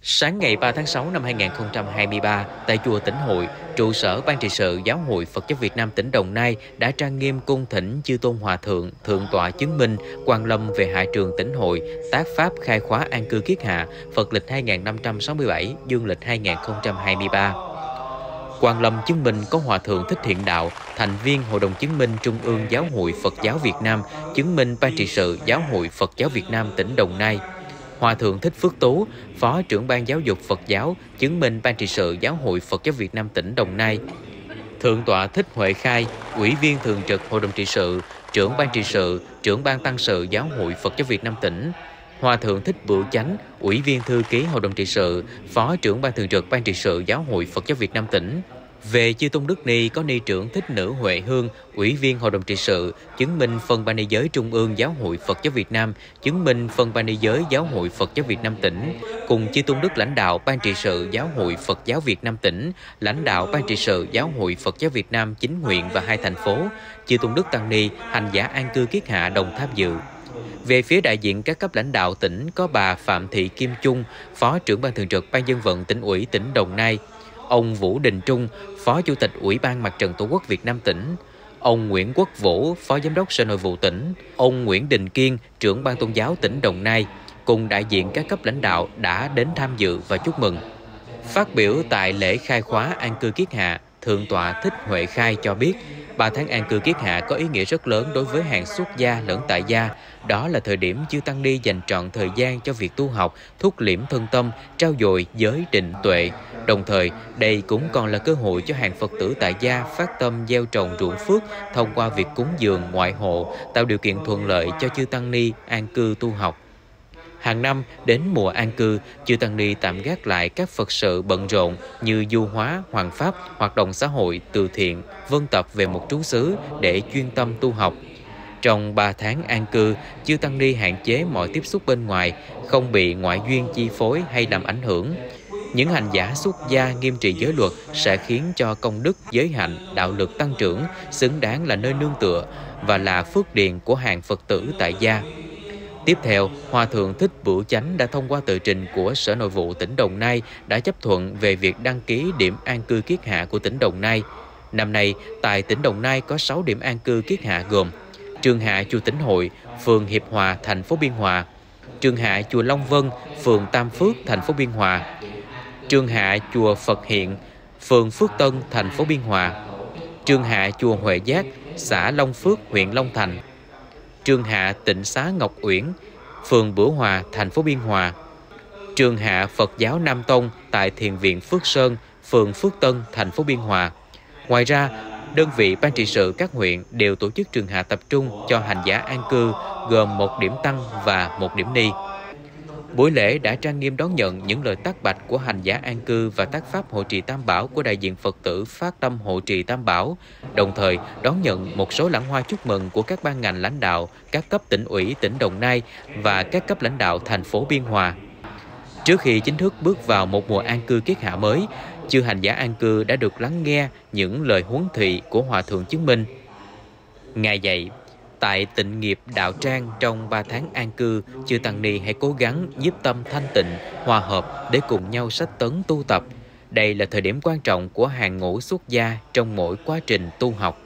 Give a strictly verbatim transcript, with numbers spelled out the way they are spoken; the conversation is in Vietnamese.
Sáng ngày ba tháng sáu năm hai nghìn không trăm hai mươi ba, tại chùa Tĩnh Hội, trụ sở Ban trị sự Giáo hội Phật giáo Việt Nam tỉnh Đồng Nai đã trang nghiêm cung thỉnh chư tôn hòa thượng, thượng tọa chứng minh, quan lâm về Hạ trường Tĩnh Hội, tác pháp khai khóa an cư kiết hạ, Phật lịch hai nghìn năm trăm sáu mươi bảy, dương lịch hai nghìn không trăm hai mươi ba. Quan lâm chứng minh có Hòa thượng Thích Thiện Đạo, thành viên Hội đồng chứng minh Trung ương Giáo hội Phật giáo Việt Nam, chứng minh Ban trị sự Giáo hội Phật giáo Việt Nam tỉnh Đồng Nai. Hòa thượng Thích Phước Tú, Phó trưởng ban giáo dục Phật giáo, chứng minh Ban trị sự Giáo hội Phật giáo Việt Nam tỉnh Đồng Nai. Thượng tọa Thích Huệ Khai, Ủy viên thường trực Hội đồng trị sự, trưởng ban trị sự, trưởng ban tăng sự Giáo hội Phật giáo Việt Nam tỉnh. Hòa thượng Thích Bửu Chánh, Ủy viên thư ký Hội đồng trị sự, Phó trưởng ban thường trực Ban trị sự Giáo hội Phật giáo Việt Nam tỉnh. Về chư tôn đức ni có ni trưởng Thích Nữ Huệ Hương, Ủy viên Hội đồng trị sự, chứng minh phân ban ni giới Trung ương Giáo hội Phật giáo Việt Nam, chứng minh phân ban ni giới Giáo hội Phật giáo Việt Nam tỉnh, cùng chư tôn đức lãnh đạo Ban trị sự Giáo hội Phật giáo Việt Nam tỉnh, lãnh đạo Ban trị sự Giáo hội Phật giáo Việt Nam chín huyện và hai thành phố, chư tôn đức tăng ni, hành giả an cư kiết hạ đồng tham dự. Về phía đại diện các cấp lãnh đạo tỉnh có bà Phạm Thị Kim Trung, Phó trưởng ban thường trực Ban dân vận tỉnh ủy tỉnh Đồng Nai, ông Vũ Đình Trung, Phó Chủ tịch Ủy ban Mặt trận Tổ quốc Việt Nam tỉnh, ông Nguyễn Quốc Vũ, Phó Giám đốc Sở Nội vụ tỉnh, ông Nguyễn Đình Kiên, trưởng ban tôn giáo tỉnh Đồng Nai, cùng đại diện các cấp lãnh đạo đã đến tham dự và chúc mừng. Phát biểu tại lễ khai khóa an cư kiết hạ, Thượng tọa Thích Huệ Khai cho biết, ba tháng an cư kiết hạ có ý nghĩa rất lớn đối với hàng xuất gia lẫn tại gia. Đó là thời điểm chư tăng ni dành trọn thời gian cho việc tu học, thúc liễm thân tâm, trau dồi giới định tuệ. Đồng thời, đây cũng còn là cơ hội cho hàng Phật tử tại gia phát tâm gieo trồng ruộng phước thông qua việc cúng dường ngoại hộ, tạo điều kiện thuận lợi cho chư tăng ni an cư tu học. Hàng năm, đến mùa an cư, chư tăng ni tạm gác lại các Phật sự bận rộn như du hóa, hoàng pháp, hoạt động xã hội, từ thiện, vân tập về một trú xứ để chuyên tâm tu học. Trong ba tháng an cư, chư tăng ni hạn chế mọi tiếp xúc bên ngoài, không bị ngoại duyên chi phối hay làm ảnh hưởng. Những hành giả xuất gia nghiêm trì giới luật sẽ khiến cho công đức, giới hạnh, đạo lực tăng trưởng, xứng đáng là nơi nương tựa và là phước điền của hàng Phật tử tại gia. Tiếp theo, Hòa thượng Thích Bửu Chánh đã thông qua tờ trình của Sở Nội vụ tỉnh Đồng Nai đã chấp thuận về việc đăng ký điểm an cư kiết hạ của tỉnh Đồng Nai. Năm nay, tại tỉnh Đồng Nai có sáu điểm an cư kiết hạ gồm trường hạ chùa Tĩnh Hội, phường Hiệp Hòa, thành phố Biên Hòa; trường hạ chùa Long Vân, phường Tam Phước, thành phố Biên Hòa; trường hạ chùa Phật Hiện, phường Phước Tân, thành phố Biên Hòa; trường hạ chùa Huệ Giác, xã Long Phước, huyện Long Thành; trường hạ Tịnh xá Ngọc Uyển, phường Bửu Hòa, thành phố Biên Hòa; trường hạ Phật giáo Nam Tông tại Thiền viện Phước Sơn, phường Phước Tân, thành phố Biên Hòa. Ngoài ra, đơn vị ban trị sự các huyện đều tổ chức trường hạ tập trung cho hành giả an cư, gồm một điểm tăng và một điểm ni. Buổi lễ đã trang nghiêm đón nhận những lời tác bạch của hành giả an cư và tác pháp hộ trì Tam Bảo của đại diện Phật tử phát tâm hộ trì Tam Bảo, đồng thời đón nhận một số lẵng hoa chúc mừng của các ban ngành lãnh đạo, các cấp tỉnh ủy tỉnh Đồng Nai và các cấp lãnh đạo thành phố Biên Hòa. Trước khi chính thức bước vào một mùa an cư kiết hạ mới, chư hành giả an cư đã được lắng nghe những lời huấn thị của Hòa thượng chứng minh. Ngài dạy, tại Tịnh Nghiệp Đạo Tràng trong ba tháng an cư, chư tăng ni hãy cố gắng giúp tâm thanh tịnh, hòa hợp để cùng nhau sách tấn tu tập. Đây là thời điểm quan trọng của hàng ngũ xuất gia trong mỗi quá trình tu học.